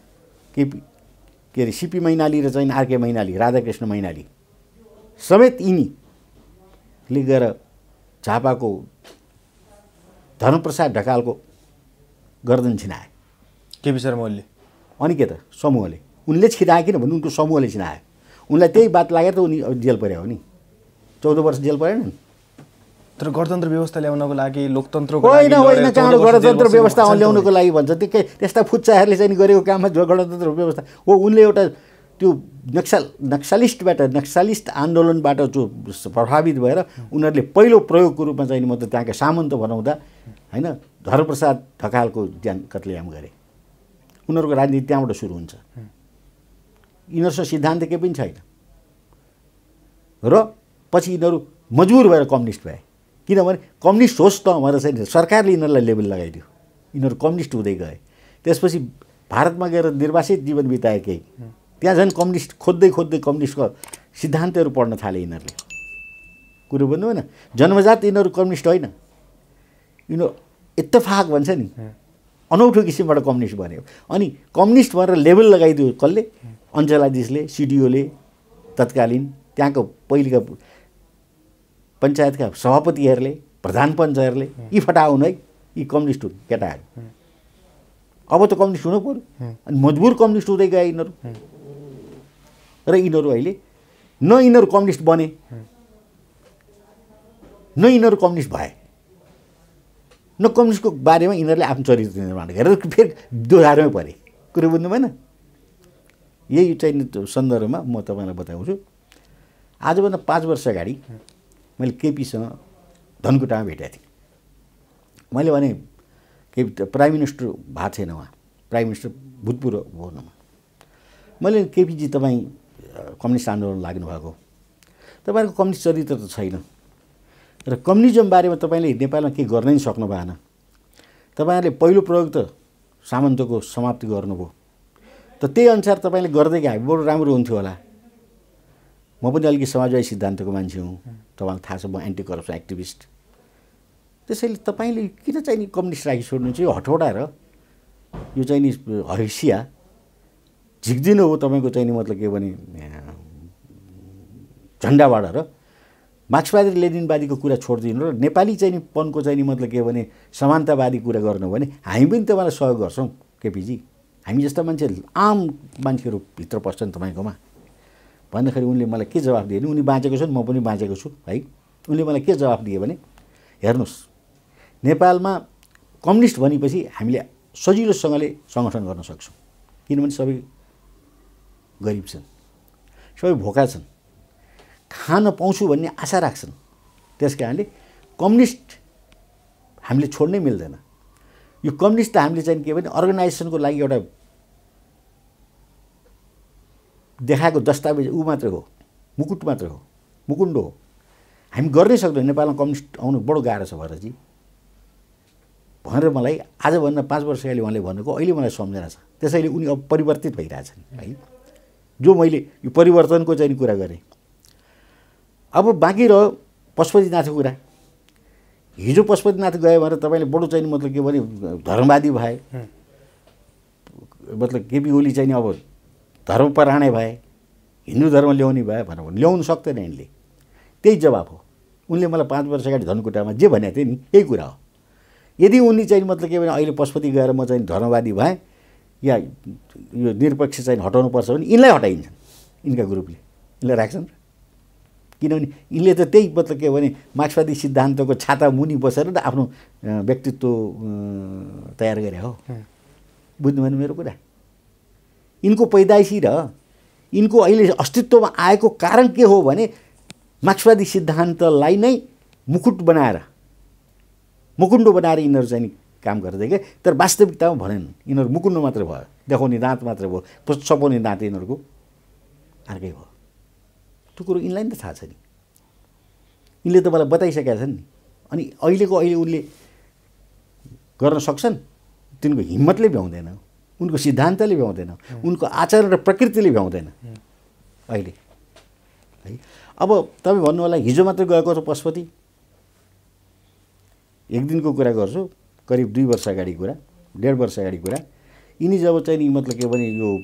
के अरे सिपी मैनाली र चाहिँ आरके मैनाली, राधाकृष्ण मैनाली समेत यिनीले गएर झापाको धर्मप्रसाद ढकालको गर्दन छिनाए
केपी शर्मा ओलीले।
अनि के त समूहले उनले छिनाए किन भन्नु, उनको समूहले छिनाए। उनलाई त्यही बात लागेर त उनी जेल पर्या हो नि, 14 वर्ष जेल परेन।
तर गणतन्त्र व्यवस्था ल्याउनको लागि लोकतन्त्रको
होइन कहाँबाट गणतन्त्र व्यवस्था ल्याउनको लागि भन्छ त्यस्ता फुच्चाहरूले चाहिँ गरेको काममा गणतन्त्र व्यवस्था हो। उनले एउटा त्यो नक्सलिस्ट आन्दोलनबाट जो प्रभावित भएर उनीहरूले पहिलो प्रयोगको रूपमा चाहिँ मतलब त्यहाँका सामन्त बनाउँदा होइन धर्मप्रसाद ढकालको ज्यान कत्लेआम गरे। उनीहरूको राजनीति त्यहाँबाट सुरु हुन्छ। यिनीहरूसँग सिद्धान्त केही पनि छैन र पछि यिनीहरू मजबुर भएर कम्युनिस्ट भए। किनभने कम्युनिस्ट होस् त भनेर चाहिँ सरकारले यिनीहरूलाई लेबल लगाइदियो, यिनीहरू कम्युनिस्ट हुँदै गए। त्यसपछि भारतमा गएर निर्वासित जीवन बिताए केही, त्यहाँ झन् कम्युनिस्ट खोज्दै कम्युनिस्टको सिद्धान्तहरू पढ्न थाले यिनीहरूले। कुरो भन्नु होइन, जन्मजात यिनीहरू कम्युनिस्ट होइन, यिनीहरू इत्तेफाक भन्छ नि, अनौठो किसिमबाट कम्युनिस्ट बन्यो। अनि कम्युनिस्ट भनेर लेबल लगाइदियो कसले? अञ्चलाधीशले, सिडिओले, तत्कालीन त्यहाँको पहिलेका पञ्चायतका सभापतिहरूले, प्रधान पञ्चहरूले यी फटाउन् है, यी कम्युनिस्ट हुन् केटाहरू। अब त कम्युनिस्ट हुनु पर्यो। अनि मजबुर कम्युनिस्ट हुँदै गए यिनीहरू। र यिनीहरू अहिले न यिनीहरू कम्युनिस्ट बने न यिनीहरू कम्युनिस्ट भए, न कम्युनिस्टको बारेमा यिनीहरूले आफ्नो चरित्र निर्माण गरेर फेरि दोहोऱ्याएमै परे। कुरो बुझ्नु भएन? यही चाहिँ सन्दर्भमा म तपाईँलाई बताउँछु। आजभन्दा 5 वर्ष अगाडि मैले केपीसँग धनकुटामा भेटेको थिएँ। मैले भने केपी प्राइम मिनिस्टर भएको छैन, उहाँ प्राइम मिनिस्टर भूतपूर्व भवनमा। मैले केपीजी तपाईँ कम्युनिस्ट आन्दोलन लाग्नुभएको, तपाईँको कम्युनिस्ट चरित्र त छैन र कम्युनिजम बारेमा तपाईँले नेपालमा केही गर्नै सक्नु भएन। तपाईँहरूले पहिलो प्रयोग त सामन्तको समाप्ति गर्नुभयो, त त्यही अनुसार तपाईँले गर्दै गए बरु राम्रो हुन्थ्यो होला। म पनि अलिकति समाजवादी सिद्धान्तको मान्छे हुँ, तपाईँलाई थाहा छ, म एन्टी करप्सन एक्टिभिस्ट। त्यसैले तपाईँले किन चाहिँ नि कम्युनिस्ट राखी छोड्नु चाहिँ हटौडा र यो चाहिँ नि हैसिया झिक्दिनु हो तपाईँको चाहिँ नि मतलब के भने झन्डाबाट र मार्क्सवादी लेनिनवादीको कुरा छोडिदिनु र नेपाली चाहिँ नि पनको चाहिँ नि मतलब के भने समानतावादी कुरा गर्नु भने हामी पनि तपाईँलाई सहयोग गर्छौँ केपीजी। हामी जस्ता मान्छे आम मान्छेहरू भित्र पस्छन् तपाईँकोमा भन्दाखेरि उनले मलाई के जवाफ दिए? उनी बाँचेको छन्, म पनि बाँचेको छु है। उनले मलाई के जवाफ दिए भने हेर्नुहोस्, नेपालमा कम्युनिस्ट भनेपछि हामीले सजिलोसँगले सङ्गठन गर्न सक्छौँ, किनभने सबै गरिब छन्, सबै भोका छन्, खान पाउँछु भन्ने आशा राख्छन्। त्यस कारणले कम्युनिस्ट हामीले छोड्नै मिल्दैन। यो कम्युनिस्ट त हामीले चाहिँ के भने अर्गनाइजेसनको लागि एउटा देखाएको दस्तावेज ऊ मात्रै हो, मुकुट मात्रै हो, मुकुण्डो हो। हामी गर्नै सक्दैनौँ। नेपालमा कम्युनिस्ट आउनु बडो गाह्रो छ भरतजी भनेर मलाई आजभन्दा 5 वर्ष अगाडि उहाँले भनेको अहिले मलाई सम्झना छ। त्यसैले उनी अब परिवर्तित भइरहेछन् है, जो मैले यो परिवर्तनको चाहिँ कुरा गरेँ। अब बाँकी रह्यो पशुपतिनाथको कुरा। हिजो पशुपतिनाथ गयो भने तपाईँले बडो चाहिँ मतलब के भने धर्मवादी भए, मतलब केपी ओली चाहिँ अब धर्मपरायण भए, हिन्दू धर्म ल्याउने भए भनेर ल्याउनु सक्दैन यिनले। त्यही जवाब हो। उनले मलाई 5 वर्ष अगाडि धनकुटामा जे भनेको थिए नि यही कुरा हो। यदि उनी चाहिँ मतलब के भने अहिले पशुपति गएर म चाहिँ धर्मवादी भएँ या यो निरपेक्ष चाहिँ हटाउनुपर्छ भने यिनलाई हटाइन्छन्, यिनका ग्रुपले यिनलाई राख्छन्। किनभने यिनले त त्यही मतलब के भने मार्क्सवादी सिद्धान्तको छाता मुनि बसेर त आफ्नो व्यक्तित्व तयार गरे हो। बुझ्नु भएन मेरो कुरा? यिनको पैदाइसी र यिनको अहिले अस्तित्वमा आएको कारण के हो भने मार्क्सवादी सिद्धान्तलाई नै मुकुट बनाएर मुकुण्डो बनाएर यिनीहरू चाहिँ काम गर्दै के। तर वास्तविकतामा भनेन, यिनीहरू मुकुण्डो मात्र भयो, देखाउने दाँत मात्र भयो, सपाउने दाँत यिनीहरूको अर्कै भयो। त्यो कुरो यिनलाई नि त थाहा छ नि, यिनले त मलाई बताइसकेका छन् नि। अनि अहिले उनले गर्न सक्छन्, तिनको हिम्मतले भ्याउँदैन, उनको सिद्धान्तले भ्याउँदैन, उनको आचरण र प्रकृतिले भ्याउँदैन अहिले है। अब तपाईँ भन्नु होला हिजो मात्र गएको छ पशुपति, एक दिनको कुरा गर्छु, करिब 2 वर्ष अगाडि कुरा, 1.5 वर्ष अगाडि कुरा। यिनी जब चाहिँ नि मतलब के भने यो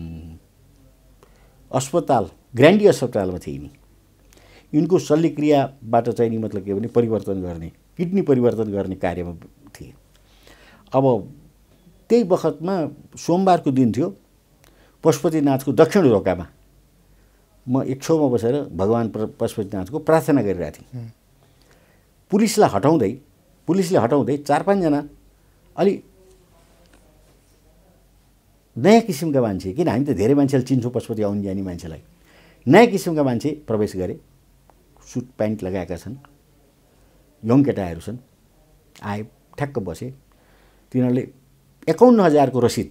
अस्पताल ग्रान्डी अस्पतालमा थिए यिनी, यिनको शल्यक्रियाबाट चाहिँ नि मतलब के भने परिवर्तन गर्ने, किडनी परिवर्तन गर्ने कार्यमा थिए। अब त्यही बखतमा सोमबारको दिन थियो, पशुपतिनाथको दक्षिण ढोकामा म एक छेउमा बसेर भगवान् पशुपतिनाथको प्रार्थना गरिरहेको थिएँ। पुलिसले हटाउँदै 4-5 जना अलि नयाँ किसिमका मान्छे, किन हामी त धेरै मान्छेलाई चिन्छौँ पशुपति आउनु जाने मान्छेलाई, नयाँ किसिमका मान्छे प्रवेश गरे, सुट प्यान्ट लगाएका छन्, यङ केटाहरू छन्, आए ठ्याक्क बसे। तिनीहरूले 51,000 को रसिद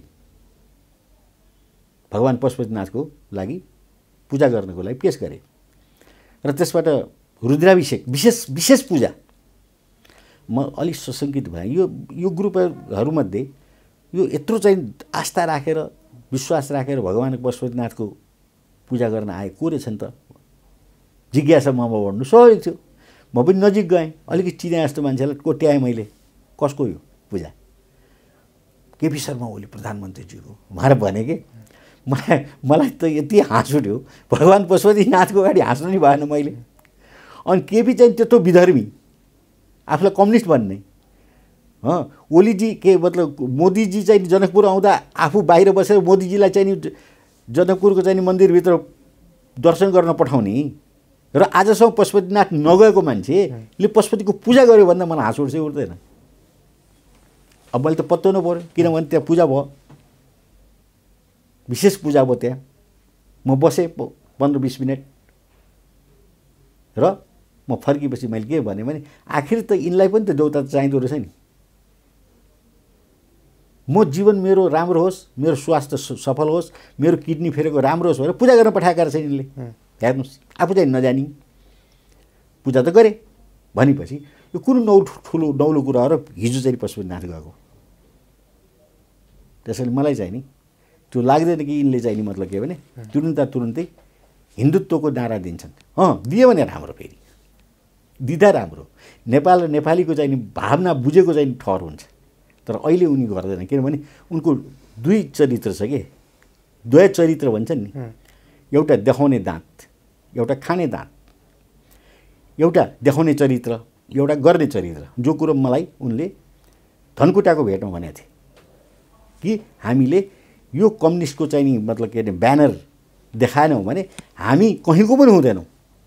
भगवान् पशुपतिनाथको लागि पूजा गर्नको लागि पेश गरे र त्यसबाट रुद्राभिषेक विशेष पूजा। म अलिक सशङ्कित भएँ, यो ग्रुपहरूमध्ये यो यत्रो चाहिँ आस्था राखेर विश्वास राखेर भगवान् पशुपतिनाथको पूजा गर्न आए को रहेछन् त, जिज्ञासा ममा बढ्नु स्वाभाविक थियो। म पनि नजिक गएँ, अलिकति चिने जस्तो मान्छेलाई कोट्याएँ मैले, कसको यो पूजा, केपी शर्मा ओली प्रधानमन्त्रीजीको भनेर भने के। मलाई त यति हाँस उठ्यो, भगवान् पशुपतिनाथको अगाडि हाँस्नु नि भएन मैले। अनि केपी चाहिँ त्यत्रो विधर्मी, आफूलाई कम्युनिस्ट भन्ने, ओलीजी के मतलब मोदीजी चाहिँ जनकपुर आउँदा आफू बाहिर बसेर मोदीजीलाई चाहिँ जनकपुरको चाहिँ मन्दिरभित्र दर्शन गर्न पठाउने र आजसम्म पशुपतिनाथ नगएको मान्छेले पशुपतिको पूजा गर्यो भन्दा मलाई हाँस उठ्छ उठ्दैन। अब मैले त पत्याउनु पऱ्यो, किनभने त्यहाँ पूजा भयो, विशेष पूजा भयो त्यहाँ। म बसेँ 15-20 मिनट र म फर्किएपछि मैले के भने आखिर त यिनलाई पनि त देउता चाहिँदो रहेछ नि। म जीवन मेरो राम्रो होस्, मेरो स्वास्थ्य सफल होस्, मेरो किडनी फेरेको राम्रो होस् भनेर पूजा गर्न पठाएका रहेछ यिनले। हेर्नुहोस्, आफू चाहिँ नजानी पूजा त गरे भनेपछि यो कुन ठुलो नौलो कुरा हो र हिजो चाहिँ पशुपतिनाथ गएको। त्यसैले मलाई चाहिँ नि त्यो लाग्दैन कि यिनले चाहिँ नि मतलब के भने तुरुन्तै हिन्दुत्वको नारा दिन्छन्। दियो भने राम्रो, फेरि दिँदा राम्रो, नेपाल र नेपालीको चाहिँ नि भावना बुझेको चाहिँ ठहर हुन्छ। तर अहिले उनी गर्दैन, किनभने उनको 2 चरित्र छ के, 2 चरित्र भन्छन् नि, एउटा देखाउने दाँत, एउटा खाने दाँत, एउटा देखाउने चरित्र, एउटा गर्ने चरित्र। जो कुरो मलाई उनले धनकुटाको भेटमा भनेको थिए कि हामीले यो कम्युनिस्टको चाहिँ नि मतलब के अरे ब्यानर देखाएनौँ भने हामी कहीँको पनि हुँदैनौँ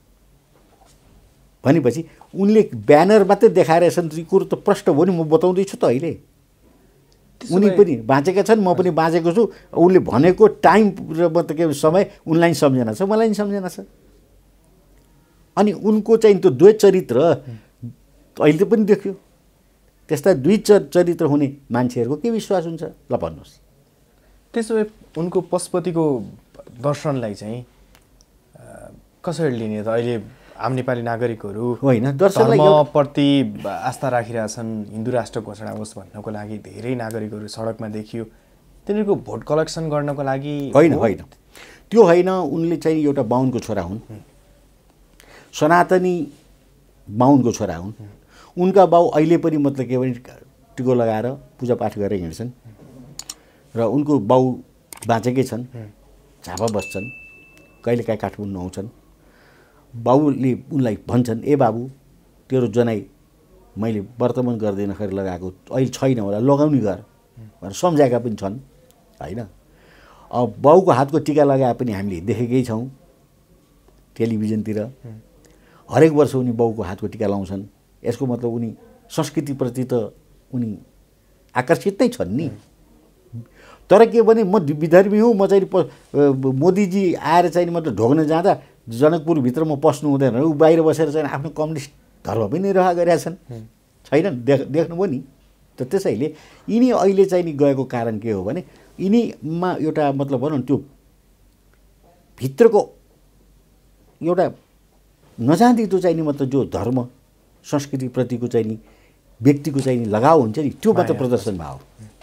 भनेपछि उनले ब्यानर मात्रै देखाएर यसरी कुरो त प्रष्ट भयो नि। म बताउँदैछु त, अहिले उनी पनि बाँचेका छन्, म पनि बाँचेको छु। उनले भनेको टाइम र मतलब के समय उनलाई सम्झना छ, मलाई नि सम्झना छ। अनि उनको चाहिँ त्यो 2 चरित्र अहिले पनि देखियो। त्यस्ता 2 चरित्र हुने मान्छेहरूको के विश्वास हुन्छ ल भन्नुहोस्।
त्यसो भए उनको पशुपतिको दर्शनलाई चाहिँ कसरी लिने त? अहिले आम नेपाली नागरिकहरू
होइन
धर्मप्रति आस्था राखिरहेछन्, हिन्दू राष्ट्र घोषणा होस् भन्नको लागि धेरै नागरिकहरू सडकमा देखियो। तिनीहरूको भोट कलेक्सन गर्नको लागि
होइन त्यो होइन। उनले चाहिँ एउटा बाहुनको छोरा हुन्, सनातनी बाहुनको छोरा हुन्। उनका बाउ अहिले पनि मतलब के भने टिको लगाएर पूजापाठ गरेर हिँड्छन् र उनको बाउ बाँचेकै छन्, झापा बस्छन्, कहिलेकाहीँ काठमाडौँ आउँछन्। बाउले उनलाई भन्छन्, ए बाबु तेरो जनाई मैले वर्तमान गर्दैन खै लगाएको, अहिले छैन होला, लगाउने गर भनेर सम्झाएका पनि छन् होइन। अब बाउको हातको टिका लगाए पनि हामीले देखेकै छौँ टेलिभिजनतिर। हरेक वर्ष उनी बाउको हातको टिका लाउँछन्। यसको मतलब उनी संस्कृतिप्रति त उनी आकर्षित नै छन् नि। तर के भने म विधर्मी हुँ, म चाहिँ मोदीजी आएर चाहिँ मतलब ढोग्न जाँदा जनकपुरभित्र म पस्नु हुँदैन, ऊ बाहिर बसेर चाहिँ आफ्नो कम्युनिस्ट धर्म पनि निर्वाह गरेका छन्, छैनन्, देख्नुभयो नि। त त्यसैले यिनी अहिले चाहिँ नि गएको कारण के हो भने यिनीमा एउटा मतलब भनौँ त्यो भित्रको एउटा नजाँदिदो चाहिँ नि मतलब जो धर्म संस्कृतिप्रतिको चाहिँ नि व्यक्तिको चाहिँ नि लगाव हुन्छ नि, त्यो मात्र प्रदर्शन भयो।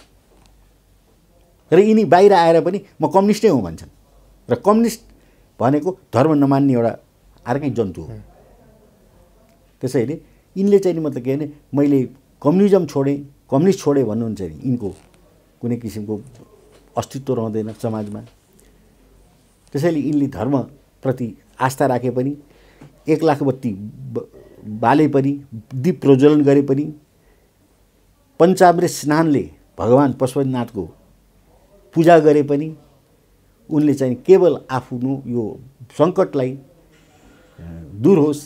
र यिनी बाहिर आएर पनि म कम्युनिस्टै हुँ भन्छन्, र कम्युनिस्ट भनेको धर्म नमान्ने एउटा अर्कै जन्तु हो। त्यसैले यिनले चाहिँ नि मतलब के भने मैले कम्युनिजम छोडेँ, कम्युनिस्ट छोडेँ भन्नुहुन्छ नि, यिनको कुनै किसिमको अस्तित्व रहँदैन समाजमा। त्यसैले यिनले धर्मप्रति आस्था राखे पनि, 1 लाख बत्ती बाले पनि, दीप प्रज्वलन गरे पनि, पञ्चामृत स्नानले भगवान् पशुपतिनाथको पूजा गरे पनि उनले चाहिँ केवल आफ्नो यो सङ्कटलाई दूर होस्,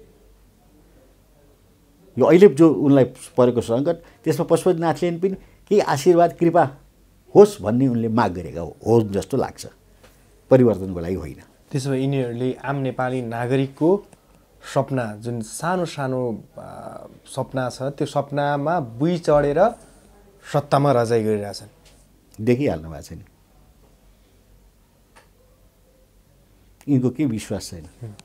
यो अहिले जो उनलाई परेको सङ्कट त्यसमा पशुपतिनाथले पनि केही आशीर्वाद कृपा होस् भन्ने उनले माग गरेका हो जस्तो लाग्छ, परिवर्तनको लागि होइन।
त्यसो भए यिनीहरूले आम नेपाली नागरिकको सपना, जुन सानो सानो सपना छ, त्यो सपनामा बुई चढेर सत्तामा रजाइ गरिरहेछन्,
देखिहाल्नु भएको छ नि। यिनको के विश्वास छैन।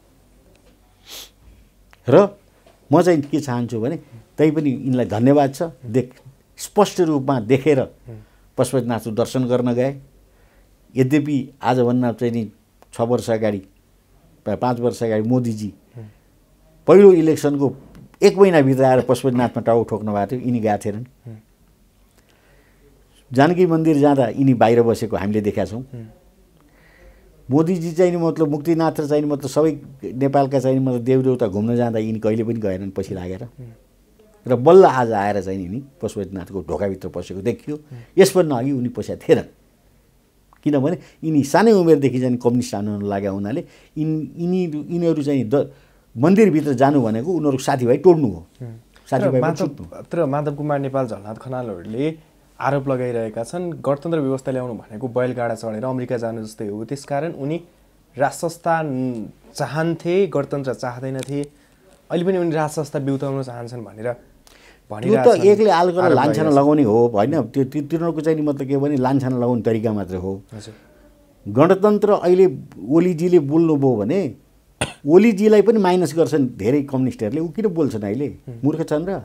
र म चाहिँ के चाहन्छु भने तै पनि यिनलाई धन्यवाद छ, स्पष्ट रूपमा देखेर पशुपतिनाथको दर्शन गर्न गए। यद्यपि आजभन्दा चाहिँ नि 6 वर्ष अगाडि 5 वर्ष अगाडि मोदीजी पहिलो इलेक्सनको 1 महिनाभित्र आएर पशुपतिनाथमा टाउ ठोक्नु भएको थियो, यिनी गएको थिएनन्। जानकी मन्दिर जाँदा यिनी बाहिर बसेको हामीले देखेका छौँ। मोदीजी चाहिँ नि मतलब मुक्तिनाथ र चाहिँ मतलब सबै नेपालका चाहिँ मतलब देवदेवता घुम्न जाँदा यिनी कहिले पनि गएनन् पछि लागेर, र बल्ल आज आएर चाहिँ यिनी पशुपतिनाथको ढोकाभित्र पसेको देखियो। यसभन्दा अघि उनी पसेका थिएनन्, किनभने यिनी सानै उमेरदेखि चाहिँ कम्युनिस्ट आन्दोलन लागेका हुनाले यिनीहरू चाहिँ मन्दिरभित्र जानु भनेको उनीहरूको साथीभाइ टोड्नु हो।
तर माधव कुमार नेपाल, झलनाथ खनालहरूले आरोप लगाइरहेका छन् गणतन्त्र व्यवस्था ल्याउनु भनेको बैलगाडा चढेर अमेरिका जानु जस्तै हो, त्यसकारण उनी राजसंस्था चाहन्थे, गणतन्त्र चाहँदैनथे, अहिले पनि उनी राजसंस्था बिउताउन चाहन्छन् भनेर
भनिरहेका छन्। त्यो त एकले आलकल लान्छना लगाउने हो होइन, त्यो तिनीहरूको चाहिँ मतलब के भने लान्छना लगाउने तरिका मात्र हो। गणतन्त्र अहिले ओलीजीले बोल्नुभयो भने ओलीजीलाई पनि माइनस गर्छन् धेरै कम्युनिस्टहरूले, ऊ किन बोल्छन् अहिले, मूर्ख छन् र?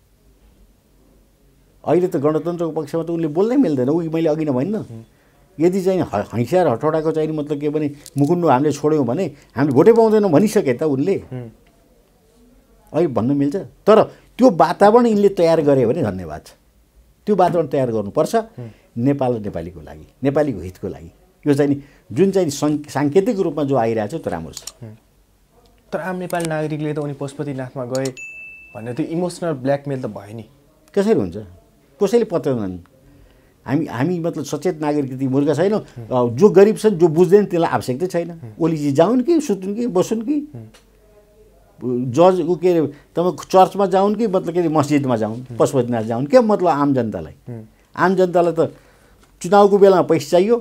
अहिले त गणतन्त्रको पक्षमा त उनले बोल्नै मिल्दैन। ऊ मैले अघि नै भनिनँ, यदि चाहिँ हैसियार हटौडाको चाहिँ मतलब के भने मुकुन्डो हामीले छोड्यौँ भने हामीले भोटै पाउँदैनौँ भनिसके त उनले, अहिले भन्नु मिल्छ। तर त्यो वातावरण यिनले तयार गरे भने धन्यवाद छ। त्यो वातावरण तयार गर्नुपर्छ नेपाल र नेपालीको लागि, नेपालीको हितको लागि। यो चाहिँ नि जुन चाहिँ साङ्केतिक रूपमा जो आइरहेको छ त्यो राम्रो छ।
तर आम नेपाली नागरिकले त उनी पशुपतिनाथमा गए भन्ने त्यो इमोसनल ब्ल्याकमेल त भयो नि,
कसरी हुन्छ? कसैले पत्याउँदैन। हामी मतलब सचेत नागरिक ती मूर्ख छैनौँ। जो गरिब छन्, जो बुझ्दैन त्यसलाई आवश्यकता छैन। ओलीजी जाउन् कि सुत्नु कि बस्छन् कि जज ऊ के अरे तपाईँ चर्चमा जाउन् कि मतलब के अरे मस्जिदमा जाउन्, पशुपतिनाथ जाउन्, के मतलब आम जनतालाई? आम जनतालाई त चुनावको बेलामा पैसा चाहियो,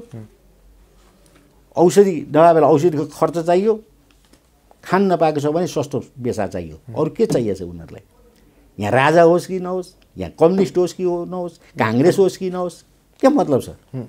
औषधि नभए बेला औषधिको खर्च चाहियो, खान नपाएको छ भने सस्तो बेसा चाहियो, अरू के चाहिएको छ उनीहरूलाई? यहाँ राजा होस् कि नहोस्, यहाँ कम्युनिस्ट होस् कि नहोस्, काङ्ग्रेस होस् कि नहोस्, के मतलब छ?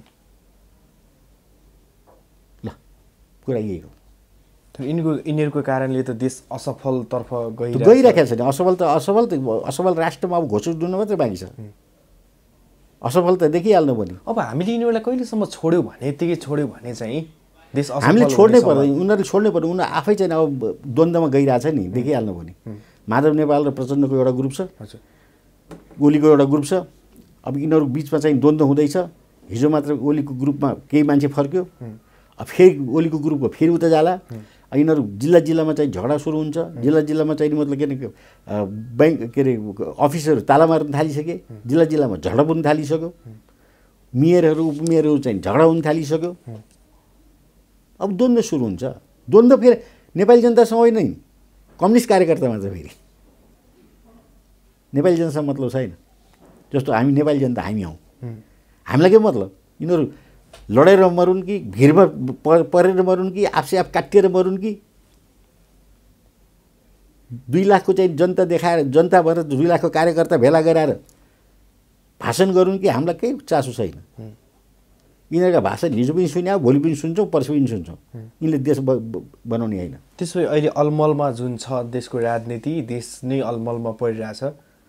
ल कुरा यही हो।
यिनीहरूको कारणले त देश असफलतर्फ
गइरहेको छ नि। असफल राष्ट्रमा अब घोषणा दिनु मात्रै बाँकी छ। असफल त देखिहाल्नु पनि।
अब हामीले यिनीहरूलाई कहिलेसम्म छोड्यौँ भने, यत्तिकै छोड्यौँ भने चाहिँ देश
हामीले छोड्नै पर्दैन, उनीहरूले छोड्नै पर्दैन। उनीहरू आफै चाहिँ अब द्वन्द्वमा गइरहेछ नि, देखिहाल्नु पनि। माधव नेपाल र प्रचण्डको एउटा ग्रुप छ, ओलीको एउटा ग्रुप छ। अब यिनीहरू बिचमा चाहिँ द्वन्द्व हुँदैछ। हिजो मात्र ओलीको ग्रुपमा केही मान्छे फर्क्यो, अब फेरि ओलीको ग्रुपको फेरि उता जाला। यिनीहरू जिल्ला जिल्लामा चाहिँ झगडा सुरु हुन्छ। जिल्ला जिल्लामा चाहिँ मतलब के अरे ब्याङ्क के अरे अफिसहरू ताला मार्न थालिसके, जिल्ला जिल्लामा झगडा पनि थालिसक्यो, मेयरहरू उपमेयरहरू चाहिँ झगडा हुन थालिसक्यो। अब द्वन्द्व सुरु हुन्छ। द्वन्द्व फेरि नेपाली जनतासँग होइन, कम्युनिस्ट कार्यकर्ता मात्र। फेरि नेपाली जनतासँग मतलब छैन। जस्तो हामी नेपाली जनता हामी हौँ, हामीलाई के मतलब? यिनीहरू लडेर मरुन् कि भिरमा परेर मरुन् कि आफसे आफ काटिएर मरुन् कि 2 लाखको चाहिँ जनता देखाएर जनता भएर 2 लाखको कार्यकर्ता भेला गराएर भाषण गरून् कि हामीलाई केही चासो छैन। यिनीहरूका भाषण हिजो पनि सुन्यौँ, भोलि पनि सुन्छौँ, पर्सि पनि सुन्छौँ। यिनले देश बनाउने होइन।
त्यसो भए अहिले अलमलमा जुन छ देशको राजनीति, देश नै अलमलमा परिरहेछ,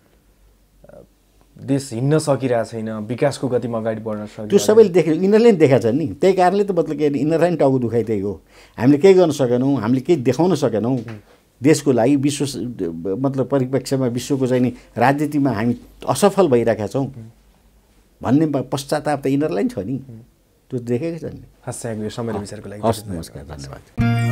देश हिँड्न सकिरहेको छैन, विकासको गतिमा अगाडि बढ्न सकिरहेको।
त्यो सबैले देख्यो, यिनीहरूले नि देखाएको छ नि। त्यही कारणले त मतलब के यिनीहरूलाई नि टाउको दुखाइ त्यही हो। हामीले केही गर्न सकेनौँ, हामीले केही देखाउन सकेनौँ देशको लागि। विश्व मतलब परिप्रेक्ष्यमा विश्वको चाहिँ नि राजनीतिमा हामी असफल भइरहेका छौँ भन्ने पश्चाताप त यिनीहरूलाई नि छ नि। त्यो देखेकै छ नि।
हस्, यहाँको समय र विचारको लागि
हस्, नमस्कार, धन्यवाद।